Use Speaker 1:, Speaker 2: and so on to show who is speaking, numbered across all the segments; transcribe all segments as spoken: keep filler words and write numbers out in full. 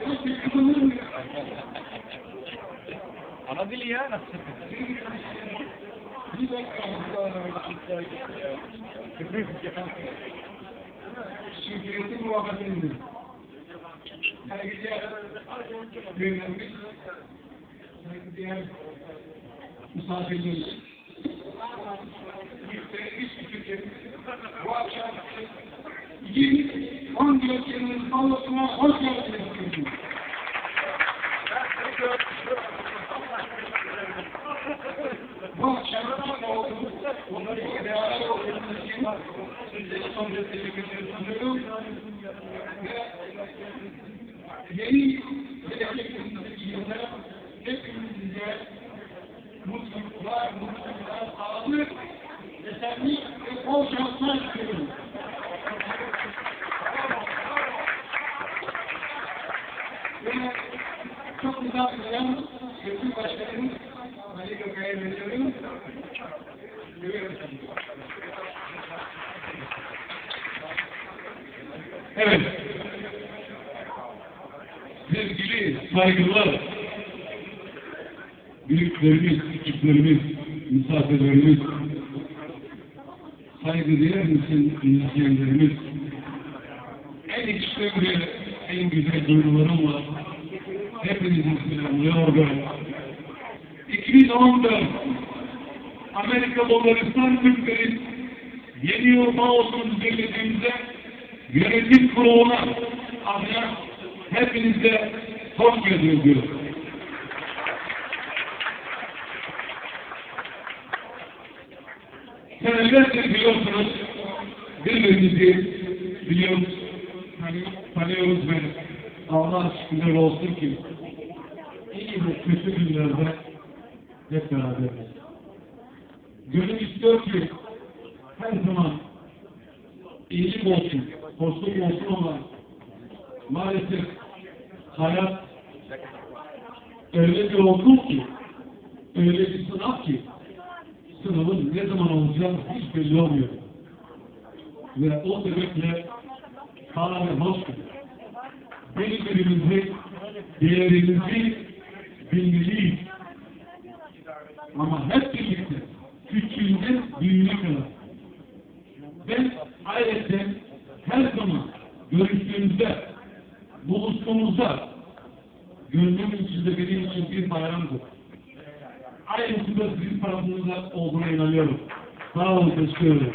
Speaker 1: Ana dili ya nasıl?
Speaker 2: Şirketin muhabbetindir. Her gece büyülenmiş, diğer misafirlerimiz. Bu akşam yirmi on yılının balosuna hoş geldiniz. Bu akşam olduğumuz, onları beraber olduğumuz için sizlere son derece teşekkür sunuyorum. Ve yeni gelecek yılda hepimize mutluluklar, mutluluklar, sağlık, esenlik ve bol şanslar diliyorum. Ve çok güzel bilen Gökül Başkanımız Ali Gökay'a veriyorum.
Speaker 3: Evet. Sevgili saygılar, büyüklerimiz, küçüklerimiz, misafirlerimiz, saygıdeğer misin izleyenlerimiz, en içten ve en güzel duygularımla hepinizi selamlıyor ve iki bin on dört Amerika Bulgaristan Türkleri yeni yıl Maos'unu düzenlediğimizde yönetim kuruluna adına hepinize hoş geldiniz diyorum. Senelerdir biliyorsunuz, birbirimizi biliyoruz, hani tanıyoruz ve Allah şükürler olsun ki iyi ve kötü günlerde hep beraberiz. Gönül istiyor ki her zaman iyilik olsun, hoşluk olsun ama maalesef hayat öyle bir okul ki, öyle bir sınav ki sınavın ne zaman olacağı hiç belli olmuyor. Ve o sebeple hala ve hoştur. Birbirimizi, değerimizi bilmeliyiz. Ama hep birlikte, küçüğünden büyüğüne kadar. Ben ayrıca her zaman görüştüğümüzde, buluştuğumuzda gönlümün içinde benim için bir bayramdır. Aynısında sizin tarafınızda olduğuna inanıyorum. Sağ olun, teşekkür ederim.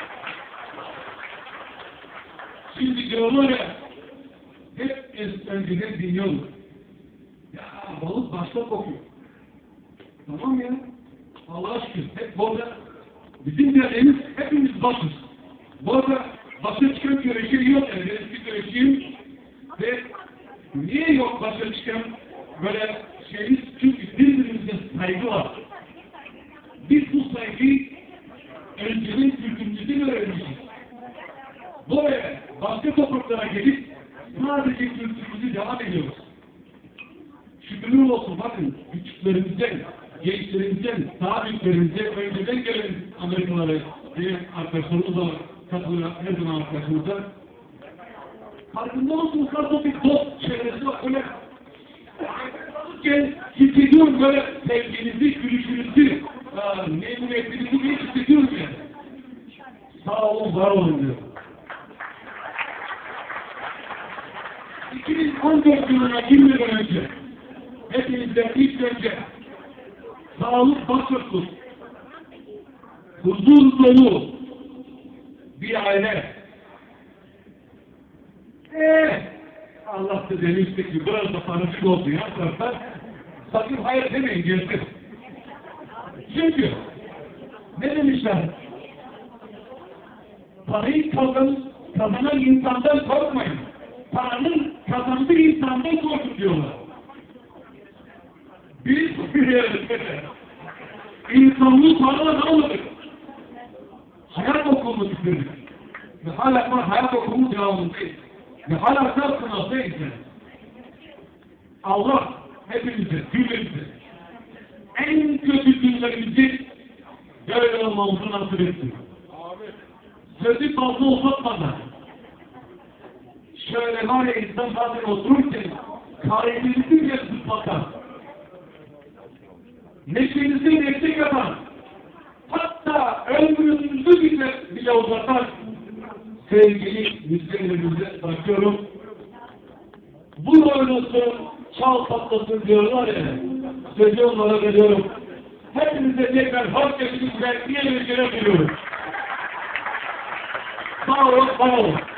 Speaker 3: Şimdi diyorlar ya, hep önceden dinliyoruz. Ya balık başta kokuyor. Tamam ya, Allah'a şükür. Hep burada, bizim yerlerimiz hepimiz başız. Burada başa çıkan göreşi yok. Yani eski göreşiyim. Ve niye yok başa çıkan böyle şeyimiz? Çünkü birbirimize saygı var. Biz bu saygıyı önceden kültürümüzden öğrenmişiz. Buraya başka topraklara gelip sadece kültürümüzü devam ediyoruz. Şükürler olsun, bakın küçüklerimizden, gençlerimizden, daha büyüklerimizden, önceden gelen Amerikalılara, diğer arkadaşlarımızla katılan her zaman arkadaşlarımızla farkında olsunuz, nasıl bir dost çevresi var, öyle hissediyorum böyle sevginizi, gülüşünüzü, memnuniyetinizi diye hissediyorum yani. Sağ olun, var olun diyor. iki bin on dört yılına girmeden önce hepinizden ilk önce sağlık başörtüsü, huzur dolu bir aile. Eee Allah da demişti ki biraz da paracık olsun ya taraftar. Sakın hayır demeyin gelsin. Çünkü ne demişler? Parayı kazan, kazanan insandan korkmayın. Paranın kazandığı insandan korkun diyorlar. Biz insanlığı paradan almadık. Hayat okulunu bitirdik. Ve hala hayat okulunun devamındayız. Ve hala da sınavdayız yani. Allah hepimize, cümlemize en kötü günlerimizi böyle olmamızı nasip etsin. Sözü fazla uzatmadan şöyle var ya insan bazen otururken kalbinizi bile zıplatan, neşenizi neşe yapan, hatta ömrünüzü bile, bile uzatan sevgili müziklerimize bırakıyorum. Bu oynasın, çal patlasın diyorlar ya, sözü onlara veriyorum. Hepinize tekrar hoş geldiniz ve iyi bir görev diliyorum. Sağ olun, sağ olun.